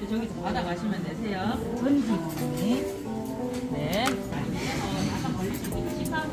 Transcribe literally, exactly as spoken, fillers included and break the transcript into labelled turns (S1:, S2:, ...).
S1: 저기서 받아가시면 되세요. 전기구이. 네. 나중에 어, 약간 걸릴 수 있으니까 식사